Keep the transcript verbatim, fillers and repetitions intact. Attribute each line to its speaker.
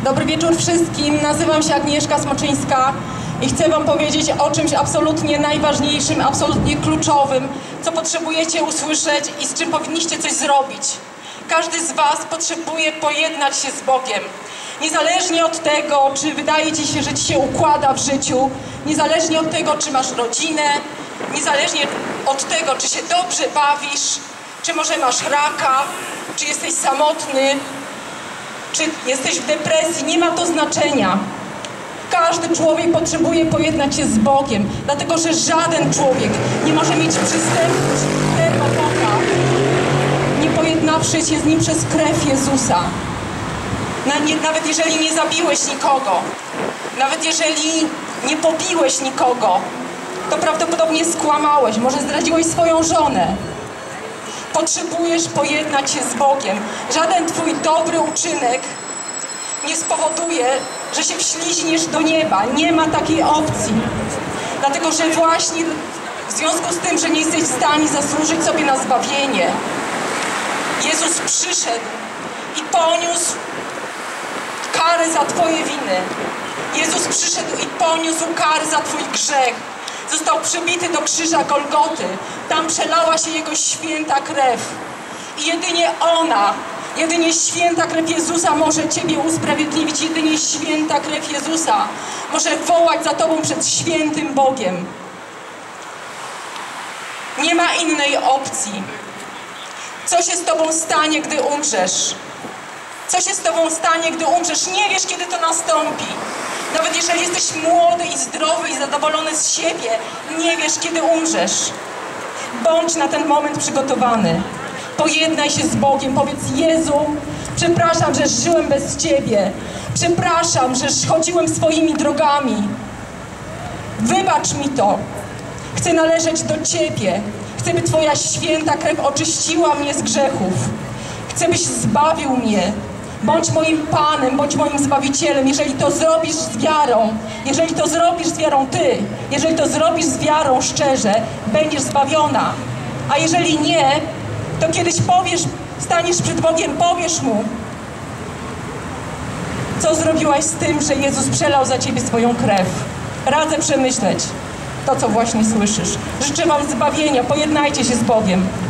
Speaker 1: Dobry wieczór wszystkim, nazywam się Agnieszka Smoczyńska i chcę wam powiedzieć o czymś absolutnie najważniejszym, absolutnie kluczowym, co potrzebujecie usłyszeć i z czym powinniście coś zrobić. Każdy z was potrzebuje pojednać się z Bogiem. Niezależnie od tego, czy wydaje ci się, że ci się układa w życiu, niezależnie od tego, czy masz rodzinę, niezależnie od tego, czy się dobrze bawisz, czy może masz raka, czy jesteś samotny, czy jesteś w depresji, nie ma to znaczenia. Każdy człowiek potrzebuje pojednać się z Bogiem, dlatego że żaden człowiek nie może mieć przystępu do Boga, nie pojednawszy się z Nim przez krew Jezusa. Nawet jeżeli nie zabiłeś nikogo, nawet jeżeli nie pobiłeś nikogo, to prawdopodobnie skłamałeś, może zdradziłeś swoją żonę. Potrzebujesz pojednać się z Bogiem. Żaden twój dobry uczynek nie spowoduje, że się wśliźniesz do nieba. Nie ma takiej opcji. Dlatego, że właśnie w związku z tym, że nie jesteś w stanie zasłużyć sobie na zbawienie, Jezus przyszedł i poniósł karę za twoje winy. Jezus przyszedł i poniósł karę za twój grzech. Został przybity do krzyża Golgoty. Tam przelała się Jego święta krew. I jedynie ona, jedynie święta krew Jezusa może ciebie usprawiedliwić. Jedynie święta krew Jezusa może wołać za tobą przed świętym Bogiem. Nie ma innej opcji. Co się z tobą stanie, gdy umrzesz? Co się z tobą stanie, gdy umrzesz? Nie wiesz, kiedy to nastąpi. Nawet jeżeli jesteś młody i zdrowy i zadowolony z siebie, nie wiesz, kiedy umrzesz. Bądź na ten moment przygotowany. Pojednaj się z Bogiem. Powiedz: Jezu, przepraszam, że żyłem bez Ciebie. Przepraszam, że chodziłem swoimi drogami. Wybacz mi to. Chcę należeć do Ciebie. Chcę, by Twoja święta krew oczyściła mnie z grzechów. Chcę, byś zbawił mnie. Bądź moim Panem, bądź moim Zbawicielem. Jeżeli to zrobisz z wiarą, jeżeli to zrobisz z wiarą Ty, jeżeli to zrobisz z wiarą szczerze, będziesz zbawiona. A jeżeli nie, to kiedyś powiesz, staniesz przed Bogiem, powiesz Mu, co zrobiłaś z tym, że Jezus przelał za Ciebie swoją krew. Radzę przemyśleć to, co właśnie słyszysz. Życzę wam zbawienia, pojednajcie się z Bogiem.